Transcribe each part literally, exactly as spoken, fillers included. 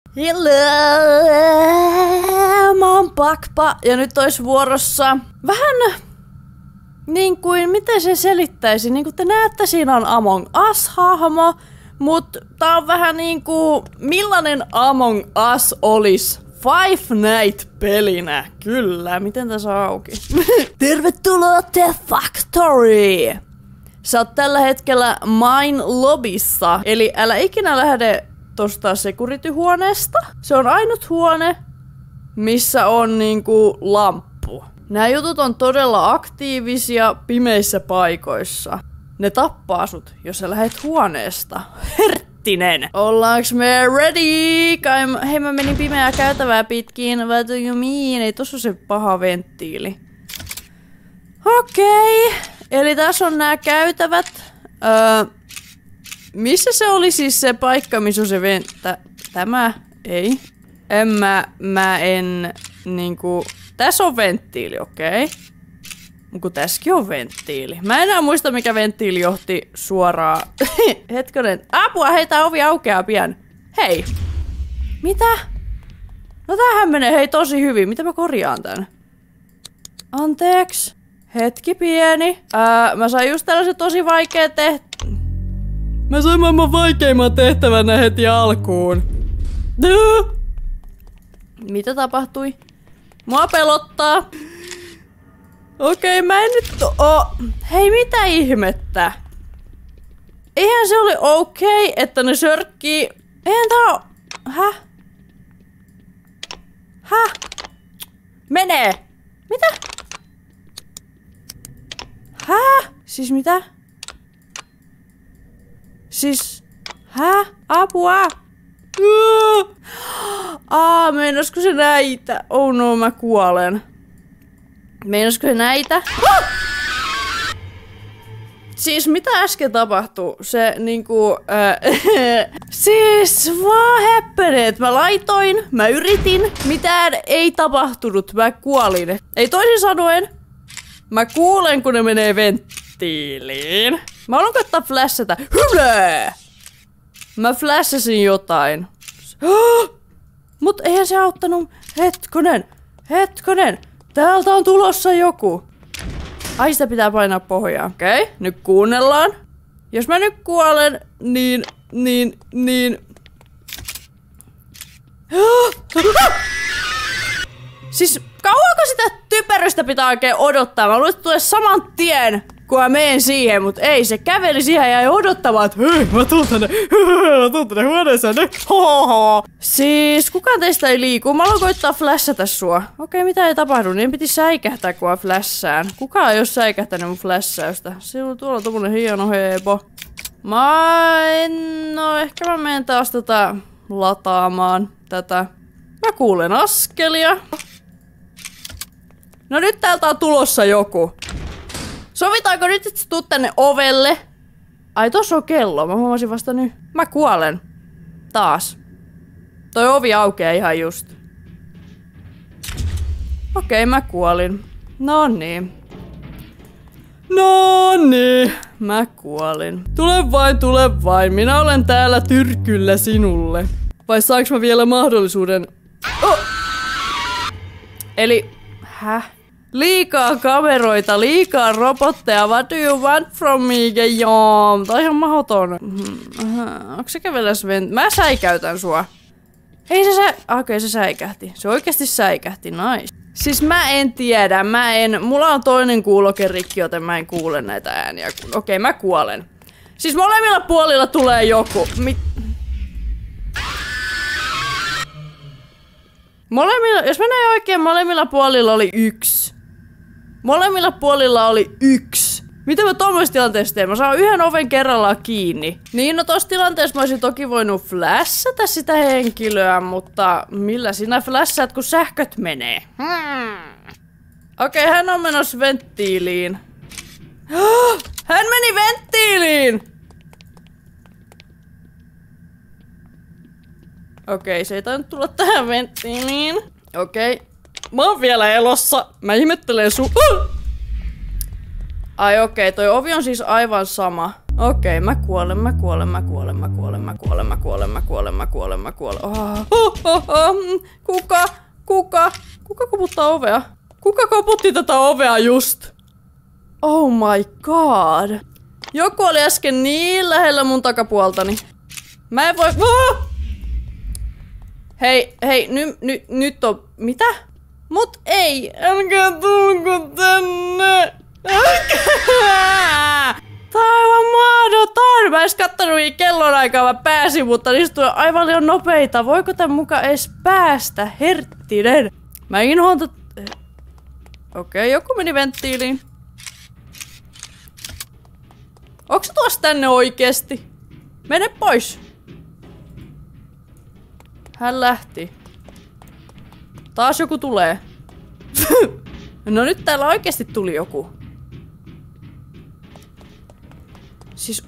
Hello! Mä oon Pakpa ja nyt ois vuorossa vähän niin kuin, miten se selittäisi, niin kuin te näette, siinä on Among Us-hahmo, mut tää on vähän niinku, millainen Among Us olis Five Night-pelinä. Kyllä, miten tää saa auki? Tervetuloa The Factory! Sä oot tällä hetkellä Mine Lobbyssa, eli älä ikinä lähde tosta security-huoneesta. Se on ainut huone, missä on niinku lamppu. Nämä jutut on todella aktiivisia pimeissä paikoissa. Ne tappaa sut, jos sä lähet huoneesta. Herttinen! Ollaanko me ready? Kai, hei, mä menin pimeää käytävää pitkin. What do you mean? Ei tossa se paha venttiili. Okei. Okay. Eli tässä on nämä käytävät. Öö, missä se oli siis se paikka, missä on se venttä? Tämä? Ei. En mä, mä en niinku... Tässä on venttiili, okei. Okay. Mutta tässäkin on venttiili. Mä en enää muista, mikä venttiili johti suoraan. Hetkonen. Apua, hei, tää ovi aukeaa pian. Hei. Mitä? No tämähän menee hei tosi hyvin. Mitä mä korjaan tän? Anteeksi. Hetki pieni. Ää, mä sain just tällaisen tosi vaikea tehtävän. Mä sain maailman vaikeimman tehtävänä heti alkuun. Duh. Mitä tapahtui? Mua pelottaa. Okei, okay, mä en nyt oo... Hei, mitä ihmettä? Eihän se oli okei, okay, että ne sörkkii... Eihän tää oo... Häh? Häh? Menee! Mitä? Häh? Siis mitä? Siis... Häh? Apua! Aa, meinasko se näitä? Oh no, mä kuolen. Meinasko se näitä? Siis mitä äsken tapahtui? Se niinku... Äh, siis what happened? Mä laitoin, mä yritin, mitään ei tapahtunut, mä kuolin. Ei toisin sanoen, mä kuulen kun ne menee venttiiliin. Mä haluan koittaa flashata. Hylä! Mä flashasin jotain. Mut eihän se auttanut. Hetkonen, hetkonen. Täältä on tulossa joku. Ai, sitä pitää painaa pohjaan. Okei, okay, nyt kuunnellaan. Jos mä nyt kuolen, niin, niin, niin... Siis kauanko sitä typerystä pitää oikein odottaa? Mä luulen, että tulee saman tien, kun mä menen siihen, mut ei, se käveli siihen ja ei odottamaan, että hei, mä tuun tänne, mä tuun tänne huoneeseen, hohoho. Siis kukaan teistä ei liiku, mä haluan koittaa flashata sua. Okei, mitä ei tapahdu, niin piti säikähtää, kun mä flashään. Kukaan ei oo säikähtänyt mun flashausta. Siellä on tuolla tommonen hieno heepo. Mä en, no ehkä mä menen taas tätä lataamaan tätä. Mä kuulen askelia. No nyt täältä on tulossa joku. Sovitaanko nyt, että sä tuut tänne ovelle? Ai, tossa on kello. Mä huomasin vasta nyt. Mä kuolen. Taas. Toi ovi aukeaa ihan just. Okei, mä kuolin. No niin. No niin. Mä kuolin. Tule vain, tule vain. Minä olen täällä tyrkyllä sinulle. Vai saanko mä vielä mahdollisuuden... Oh! Eli... Häh? Liikaa kameroita, liikaa robotteja. What do you want from me, Guillaume? Tää on ihan mahdoton. Onko se käveles vent... Mä säikäytän sua. Ei se sä... Okei, okay, se säikähti. Se oikeasti säikähti, nice. Siis mä en tiedä, mä en... Mulla on toinen kuuloke rikki, joten mä en kuule näitä ääniä. Okei, okay, mä kuolen. Siis molemmilla puolilla tulee joku. Mit... Molemmilla... Jos mä näin oikein, molemmilla puolilla oli yksi. Molemmilla puolilla oli yksi. Mitä mä tommosessa tilanteessa teen? Mä saan yhden oven kerrallaan kiinni. Niin, no tossa tilanteessa mä olisin toki voinut flashata sitä henkilöä, mutta millä sinä flashaat, kun sähköt menee? Hmm. Okei, okay, hän on menossa venttiiliin. Hän meni venttiiliin! Okei, okay, se ei tainnut tulla tähän venttiiliin. Okei. Okay. Mä oon vielä elossa. Mä ihmettelen su... Uh! Ai okei, okay, toi ovi on siis aivan sama. Okei, okay, mä kuolen, mä kuolen, mä kuolen, mä kuolen, mä kuolen, mä kuolen, mä kuolen, mä kuolen, mä kuolen. Oh, oh, oh, oh. Kuka? Kuka? Kuka koputtaa ovea? Kuka koputti tätä ovea just? Oh my god. Joku oli äsken niin lähellä mun takapuoltani. Mä en voi... Oh! Hei, hei, ny, ny, nyt on... Mitä? Mut ei, älkää tulko tänne. Älkää! Tää on aivan mahdoton. Mä en edes kattonut kellonaikaa, mä pääsin, mutta niistä tulee aivan liian nopeita. Voiko tän muka edes päästä? Herttinen. Mä inhoan tot... Okei, okay, joku meni venttiiliin. Onko se tuossa tänne oikeesti? Mene pois. Hän lähti. Taas joku tulee. No nyt täällä oikeesti tuli joku. Siis...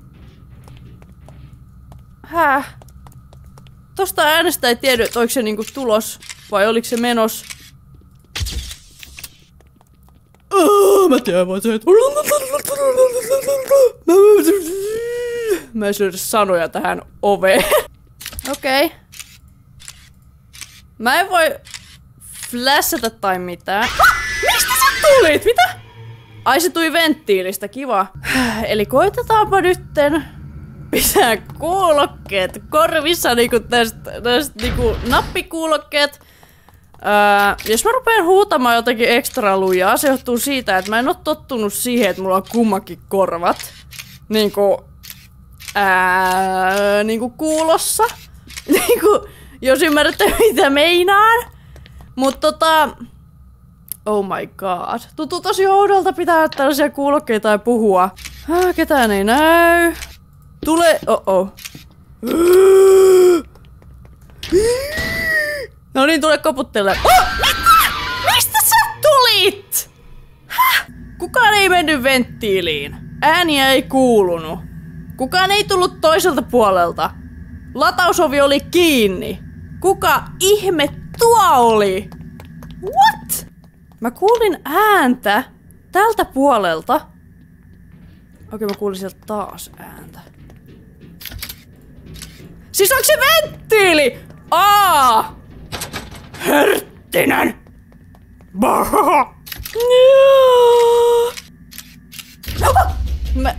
Häh? Tosta äänestä ei tiedä, että oliko se niinku tulos vai oliko se menos. Oh, mä tiedän vaan se, että... Mä en syödä sanoja tähän oveen. Okei. Okay. Mä en voi flashata tai mitään. Mistä sä tulit? Mitä? Ai se tuli venttiilistä, kiva. Eli koitetaanpa nytten pitää kuulokkeet korvissa, niinku tästä, tästä niinku nappikuulokkeet. Öö, jos mä rupean huutamaan jotakin ekstra lujaa, se johtuu siitä, että mä en oo tottunut siihen, että mulla on kummakin korvat. Niinku... Ää, niinku kuulossa. Niinku, jos ymmärrätte mitä meinaan. Mut tota... Oh my god. Tuntuu tosi oudolta pitää tällaisia kuulokkeita ja puhua. Ah, ketään ei näy. Tule... Oh oh. No niin, tule koputtele. Oh! Mitä? Mistä sä tulit? Häh? Kukaan ei mennyt venttiiliin. Ääniä ei kuulunut. Kukaan ei tullut toiselta puolelta. Latausovi oli kiinni. Kuka ihme tuo oli? What? Mä kuulin ääntä tältä puolelta. Okei, mä kuulin sieltä taas ääntä. Siis onko se venttiili? Aa! Herttinen! Mä...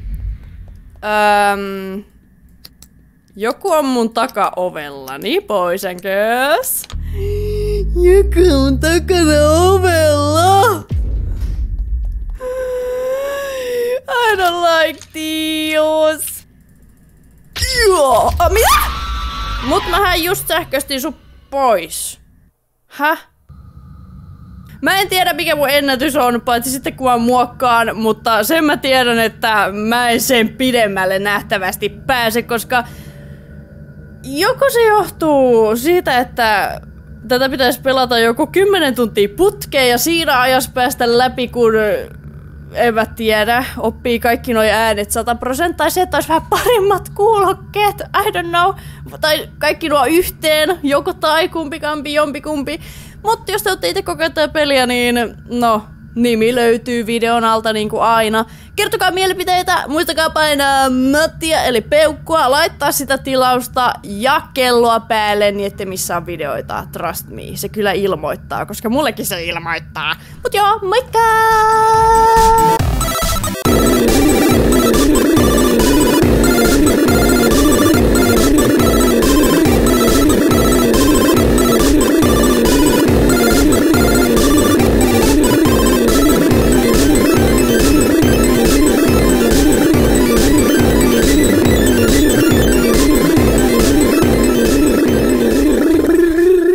Öm... Joku on mun takaovellani, poisenkös. Joku on takana ovella. I don't like these. Joo. Oh, mitä? Mut mähän just sähköstin sun pois. Häh? Mä en tiedä mikä mun ennätys on, paitsi sitten kun mä muokkaan, mutta sen mä tiedän, että mä en sen pidemmälle nähtävästi pääse, koska joko se johtuu siitä, että tätä pitäisi pelata joku kymmenen tuntia putkeen ja siinä ajassa päästä läpi, kun en mä tiedä, oppii kaikki noi äänet sata prosenttia, tai se, että olisi vähän paremmat kuulokkeet, I don't know, tai kaikki nuo yhteen, joko tai kumpikampi, jompikumpi. Mutta jos te olette itse kokeilta peliä, niin no, nimi löytyy videon alta niin kuin aina. Kertokaa mielipiteitä, muistakaa painaa mattia eli peukkua, laittaa sitä tilausta ja kelloa päälle, niin ette missään videoita, trust me. Se kyllä ilmoittaa, koska mullekin se ilmoittaa. Mut joo, moikka!